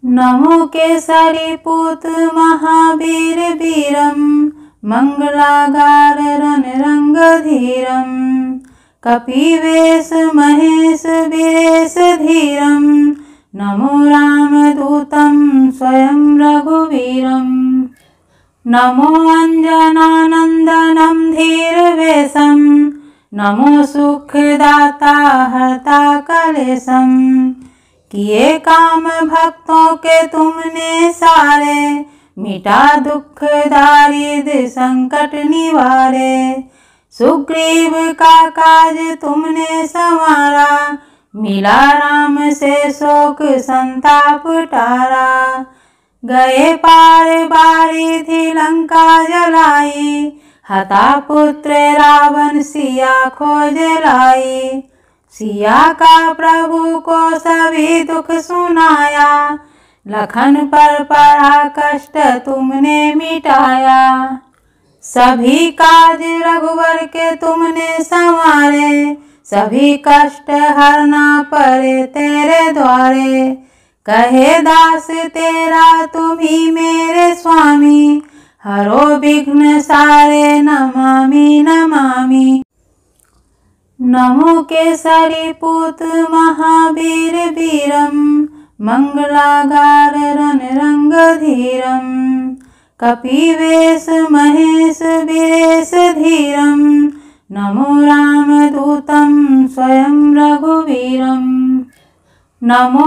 नमो केसरी पूत महावीर वीरम मंगलागार रणरंग धीरम कपिवेश महेश वीरेश धीरम नमो रामदूतं स्वयं रघुवीरं नमो अंजनानंदनं धीरवेशं नमो सुखदाता हरता कलेशं किए काम भक्तों के तुमने सारे मिटा दुख दारिद्र संकट निवारे सुग्रीव का काज तुमने संवारा मिला राम से शोक संताप टारा गए पार बारी थी लंका जलाई हता पुत्र रावण सिया खोज लाई सिया का प्रभु को सभी दुख सुनाया लखन पर पड़ा कष्ट तुमने मिटाया सभी काज रघुवर के तुमने संवारे सभी कष्ट हरना परे तेरे द्वारे कहे दास तेरा तुम ही मेरे स्वामी हरो विघ्न सारे नमामि नमामि नमो केसरी पूत महावीर वीरम मंगलागार रणरंग धीरम कपिवेश महेश वीरेश धीरम नमो रामदूतं स्वयं रघुवीरं नमो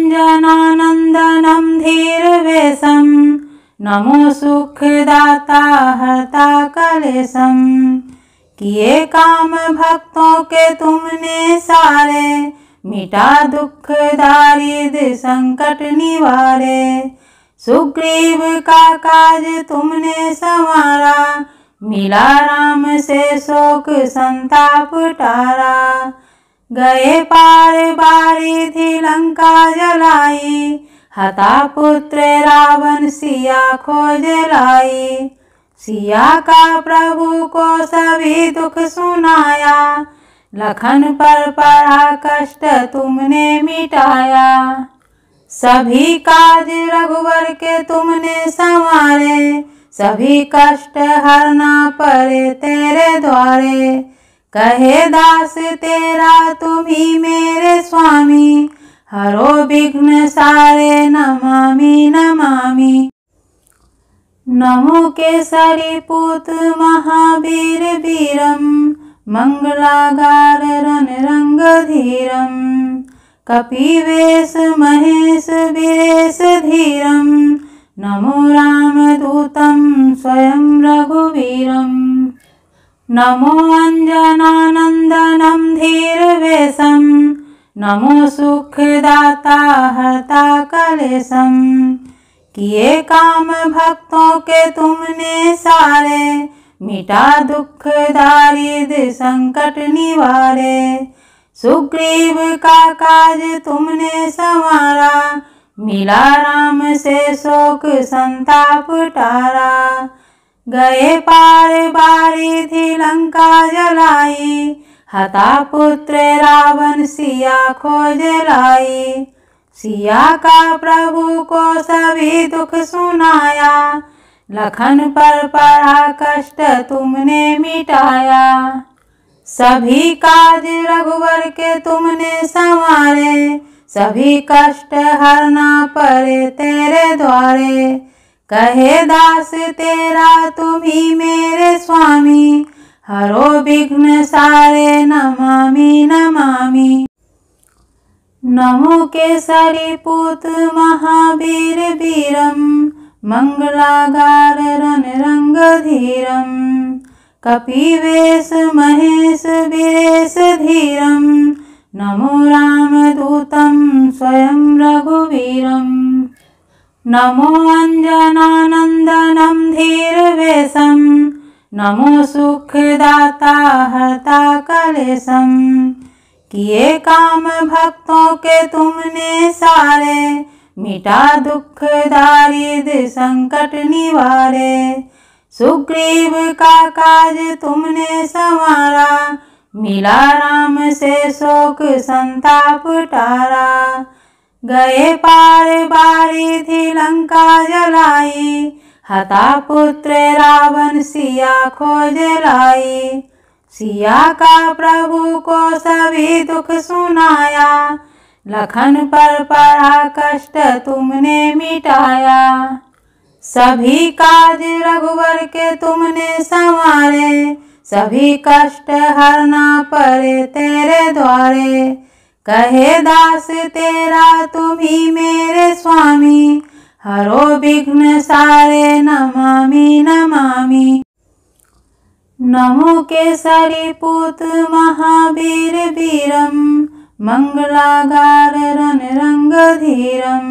अंजनानंदनं धीरवेशं नमो सुखदाता हरता कलेशं किए काम भक्तों के तुमने सारे मिटा दुख दारिद्र संकट निवारे सुग्रीव का काज तुमने संवारा मिला राम से शोक संताप टारा गए पार बारी थी लंका जलाई हता पुत्र रावण सिया खोज लाई सिया का प्रभु को सभी दुख सुनाया लखन पर पड़ा कष्ट तुमने मिटाया सभी काज रघुवर के तुमने संवारे सभी कष्ट हरना परे तेरे द्वारे कहे दास तेरा तुम ही मेरे स्वामी हरो विघ्न सारे नमामि नमामि नमो केसरी पूत महावीर वीरम मंगलागार रणरंग धीरम कपिवेश महेश वीरेश धीरम नमो रामदूतं स्वयं रघुवीरं नमो अंजनानंदनं धीरवेशं नमो सुखदाता हरता कलेशं किए काम भक्तों के तुमने सारे मिटा दुख दारिद्र संकट निवारे सुग्रीव का काज तुमने संवारा मिला राम से शोक संताप टारा गए पार बारी थी लंका जलाई हता पुत्र रावण सिया खोज लाई सिया का प्रभु को सभी दुख सुनाया लखन पर पड़ा कष्ट तुमने मिटाया सभी काज रघुवर के तुमने संवारे सभी कष्ट हरना परे तेरे द्वारे कहे दास तेरा तुम ही मेरे स्वामी हरो विघ्न सारे नमामि नमामि नमो केसरी पूत महावीर वीरम मंगलागार रणरंग धीरम कपिवेश महेश वीरेश धीरम नमो रामदूतं स्वयं रघुवीरं नमो अंजनानंदनं धीरवेशं नमो सुखदाता हरता कलेशं किए काम भक्तों के तुमने सारे मिटा दुख दारिद्र संकट निवारे सुग्रीव का काज तुमने संवारा मिला राम से शोक संताप टारा गए पार बारी थी लंका जलाई, हता पुत्र रावण सिया खोज लाई। सिया का प्रभु को सभी दुख सुनाया, लखन पर पड़ा कष्ट तुमने मिटाया। सभी काज रघुवर के तुमने संवारे, सभी कष्ट हरना परे तेरे द्वारे। कहे दास तेरा तुम ही मेरे स्वामी, हरो विघ्न सारे नमामि नमामि। नमो केसरी पूत महावीर वीरम, मंगलागार रणरंग धीरम।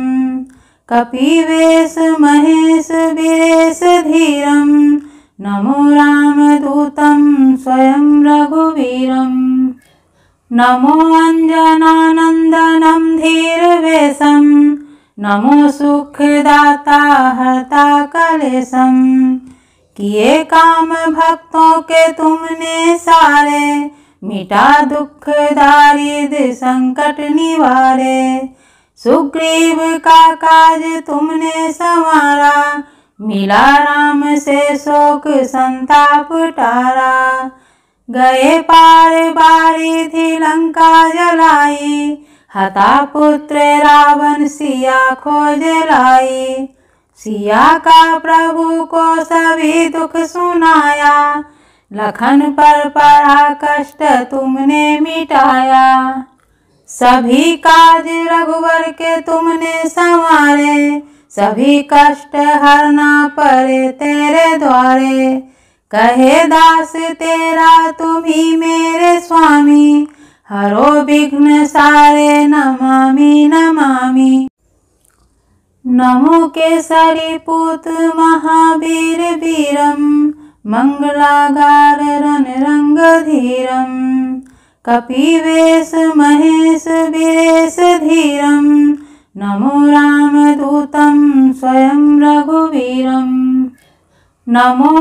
कपिवेश महेश वीरेश धीरम, नमो रामदूतं स्वयं रघुवीरम। नमो अंजनानंदनं धीरवेशं, नमो सुखदाता हरता कलेशं। किए काम भक्तों के तुमने सारे, मिटा दुख दारिद्र संकट निवारे। सुग्रीव का काज तुमने संवारा, मिला राम से शोक संताप टारा। गए पार बारी थी लंका जलाई, हता पुत्र रावण सिया खोज लाई। सिया का प्रभु को सभी दुख सुनाया, लखन पर पड़ा कष्ट तुमने मिटाया। सभी काज रघुवर के तुमने संवारे, सभी कष्ट हरना परे तेरे द्वारे। कहे दास तेरा तुम ही मेरे स्वामी, हरो विघ्न सारे नमामि नमामि। नमो केसरी पूत महावीर वीरम, मंगलागार रणरंग धीरम। कपिवेश महेश वीरेश धीरम, नमो रामदूतं स्वयं रघुवीरम। नमो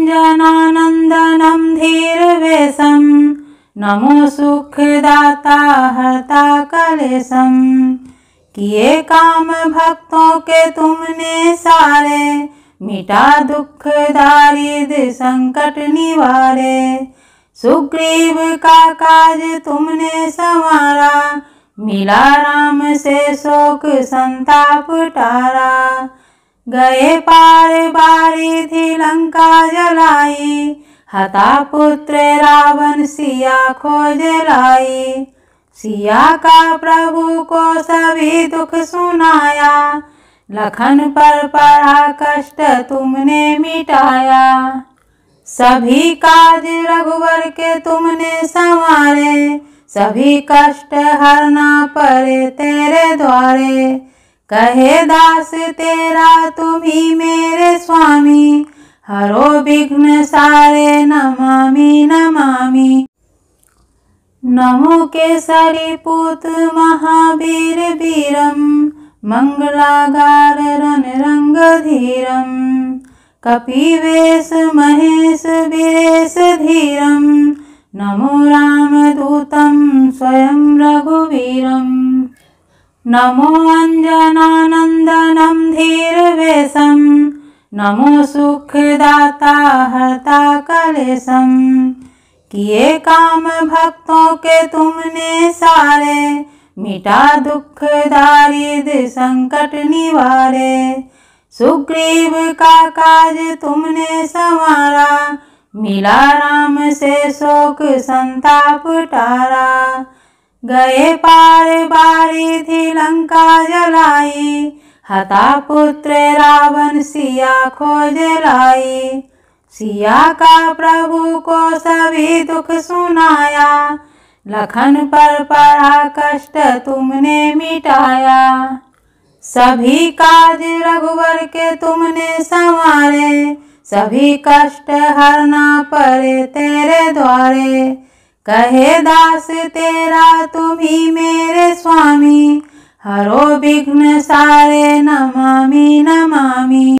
अंजनानंदनं धीरवेशं, नमो सुखदाता हरता कलेशं। किए काम भक्तों के तुमने सारे, मिटा दुख दारिद्र संकट निवारे। सुग्रीव का काज तुमने संवारा, मिला राम से शोक संताप टारा। गए पार बारी थी लंका जलाई, हता पुत्र रावण सिया खोज लाई। सिया का प्रभु को सभी दुख सुनाया, लखन पर पड़ा कष्ट तुमने मिटाया। सभी काज रघुवर के तुमने संवारे, सभी कष्ट हरना परे तेरे द्वारे। कहे दास तेरा तुम ही मेरे स्वामी, हरो विघ्न सारे नमामि नमामि। नमो केसरी पूत महावीर वीरम, मंगलागार रणरंग धीरम। कपिवेश महेश वीरेश धीरम, नमो रामदूतं स्वयं रघुवीरम। नमो अंजनानंदनं धीरवेशं, नमो सुखदाता हरता कलेशं। किए काम भक्तों के तुमने सारे, मिटा दुख दारिद्र संकट निवारे। सुग्रीव का काज तुमने संवारा, मिला राम से शोक संताप टारा। गए पार बारी थी लंका जलाई, हता पुत्र रावण सिया खोज लाई। सिया का प्रभु को सभी दुख सुनाया, लखन पर पड़ा कष्ट तुमने मिटाया। सभी काज रघुवर के तुमने संवारे, सभी कष्ट हरना परे तेरे द्वारे। कहे दास तेरा तुम ही मेरे स्वामी, हरो विघ्न सारे नमामि नमामि।